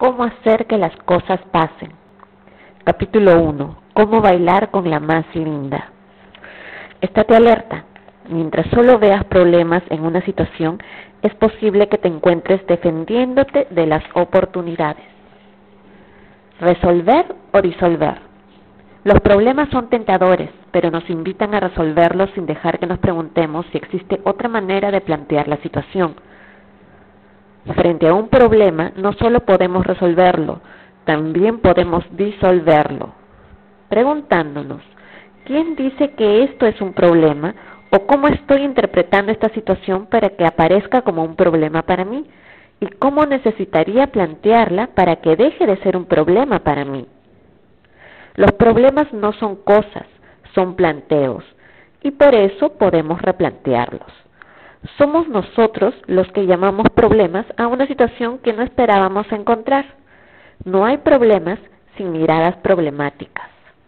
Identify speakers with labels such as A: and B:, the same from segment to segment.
A: ¿Cómo hacer que las cosas pasen? Capítulo 1. ¿Cómo bailar con la más linda? Estate alerta. Mientras solo veas problemas en una situación, es posible que te encuentres defendiéndote de las oportunidades. ¿Resolver o disolver? Los problemas son tentadores, pero nos invitan a resolverlos sin dejar que nos preguntemos si existe otra manera de plantear la situación. Frente a un problema, no solo podemos resolverlo, también podemos disolverlo. Preguntándonos, ¿quién dice que esto es un problema? ¿O cómo estoy interpretando esta situación para que aparezca como un problema para mí? ¿Y cómo necesitaría plantearla para que deje de ser un problema para mí? Los problemas no son cosas, son planteos, y por eso podemos replantearlos. Somos nosotros los que llamamos problemas a una situación que no esperábamos encontrar. No hay problemas sin miradas problemáticas.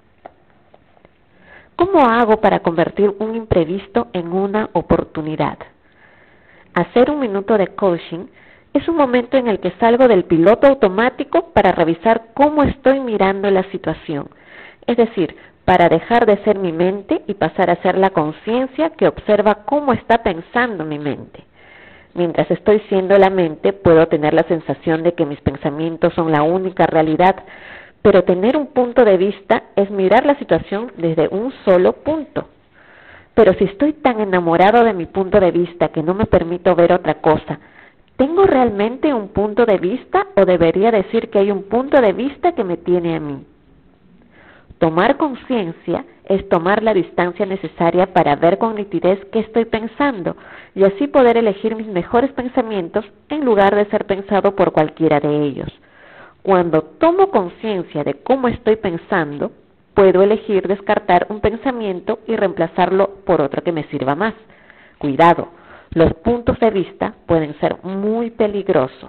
A: ¿Cómo hago para convertir un imprevisto en una oportunidad? Hacer un minuto de coaching es un momento en el que salgo del piloto automático para revisar cómo estoy mirando la situación. Es decir, para dejar de ser mi mente y pasar a ser la conciencia que observa cómo está pensando mi mente. Mientras estoy siendo la mente, puedo tener la sensación de que mis pensamientos son la única realidad, pero tener un punto de vista es mirar la situación desde un solo punto. Pero si estoy tan enamorado de mi punto de vista que no me permito ver otra cosa, ¿tengo realmente un punto de vista o debería decir que hay un punto de vista que me tiene a mí? Tomar conciencia es tomar la distancia necesaria para ver con nitidez qué estoy pensando y así poder elegir mis mejores pensamientos en lugar de ser pensado por cualquiera de ellos. Cuando tomo conciencia de cómo estoy pensando, puedo elegir descartar un pensamiento y reemplazarlo por otro que me sirva más. Cuidado, los puntos de vista pueden ser muy peligrosos.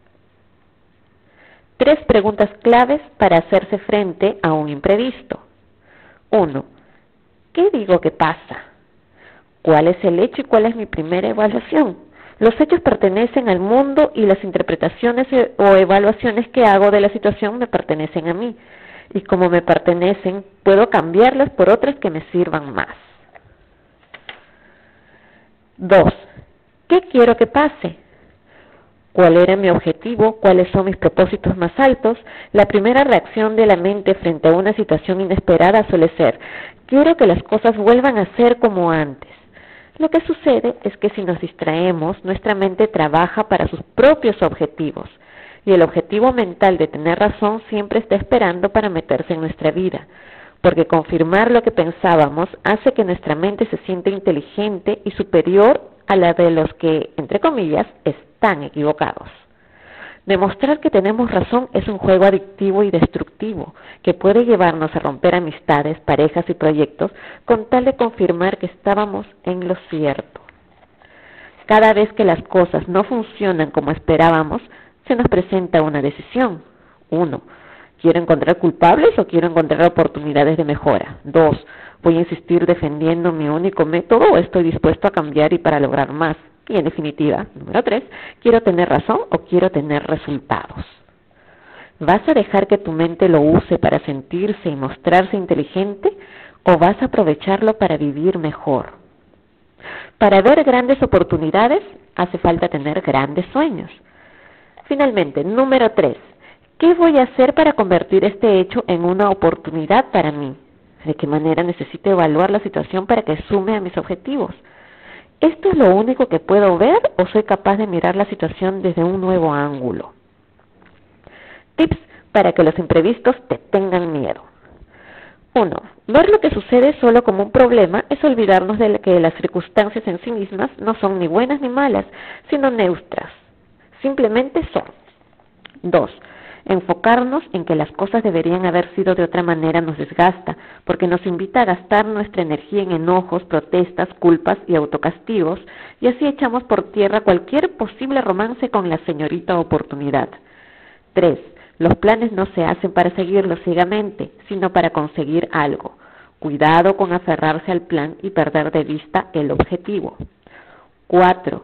A: 3 preguntas claves para hacerse frente a un imprevisto. 1. ¿Qué digo que pasa? ¿Cuál es el hecho y cuál es mi primera evaluación? Los hechos pertenecen al mundo y las interpretaciones o evaluaciones que hago de la situación me pertenecen a mí. Y como me pertenecen, puedo cambiarlas por otras que me sirvan más. 2. ¿Qué quiero que pase? ¿Cuál era mi objetivo? ¿Cuáles son mis propósitos más altos? La primera reacción de la mente frente a una situación inesperada suele ser: quiero que las cosas vuelvan a ser como antes. Lo que sucede es que si nos distraemos, nuestra mente trabaja para sus propios objetivos, y el objetivo mental de tener razón siempre está esperando para meterse en nuestra vida, porque confirmar lo que pensábamos hace que nuestra mente se sienta inteligente y superior a la de los que, entre comillas, están equivocados. Demostrar que tenemos razón es un juego adictivo y destructivo que puede llevarnos a romper amistades, parejas y proyectos con tal de confirmar que estábamos en lo cierto. Cada vez que las cosas no funcionan como esperábamos, se nos presenta una decisión. 1. ¿Quiero encontrar culpables o quiero encontrar oportunidades de mejora? 2. ¿Voy a insistir defendiendo mi único método o estoy dispuesto a cambiar y para lograr más? Y en definitiva, número 3, ¿quiero tener razón o quiero tener resultados? ¿Vas a dejar que tu mente lo use para sentirse y mostrarse inteligente o vas a aprovecharlo para vivir mejor? Para ver grandes oportunidades hace falta tener grandes sueños. Finalmente, número 3, ¿qué voy a hacer para convertir este hecho en una oportunidad para mí? ¿De qué manera necesito evaluar la situación para que sume a mis objetivos? ¿Esto es lo único que puedo ver o soy capaz de mirar la situación desde un nuevo ángulo? Tips para que los imprevistos te tengan miedo. 1. Ver lo que sucede solo como un problema es olvidarnos de que las circunstancias en sí mismas no son ni buenas ni malas, sino neutras. Simplemente son. 2. Enfocarnos en que las cosas deberían haber sido de otra manera nos desgasta, porque nos invita a gastar nuestra energía en enojos, protestas, culpas y autocastigos, y así echamos por tierra cualquier posible romance con la señorita oportunidad. 3. Los planes no se hacen para seguirlos ciegamente, sino para conseguir algo. Cuidado con aferrarse al plan y perder de vista el objetivo. 4.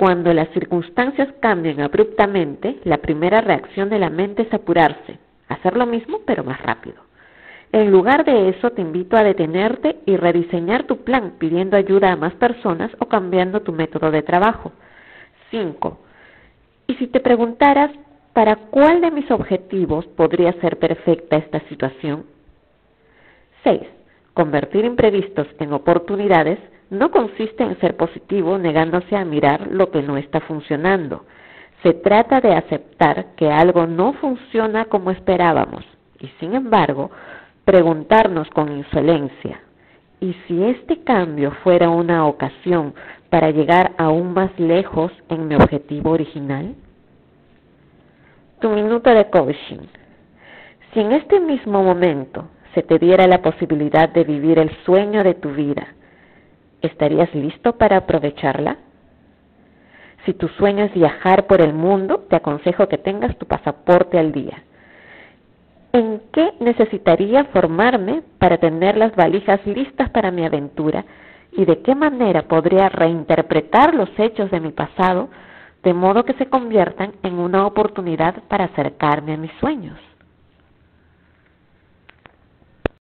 A: Cuando las circunstancias cambian abruptamente, la primera reacción de la mente es apurarse, hacer lo mismo pero más rápido. En lugar de eso, te invito a detenerte y rediseñar tu plan pidiendo ayuda a más personas o cambiando tu método de trabajo. 5. Y si te preguntaras, ¿para cuál de mis objetivos podría ser perfecta esta situación? 6. Convertir imprevistos en oportunidades no consiste en ser positivo negándose a mirar lo que no está funcionando. Se trata de aceptar que algo no funciona como esperábamos y, sin embargo, preguntarnos con insolencia, ¿y si este cambio fuera una ocasión para llegar aún más lejos en mi objetivo original? Tu minuto de coaching. Si en este mismo momento se te diera la posibilidad de vivir el sueño de tu vida, ¿estarías listo para aprovecharla? Si tu sueño es viajar por el mundo, te aconsejo que tengas tu pasaporte al día. ¿En qué necesitaría formarme para tener las valijas listas para mi aventura? ¿Y de qué manera podría reinterpretar los hechos de mi pasado de modo que se conviertan en una oportunidad para acercarme a mis sueños?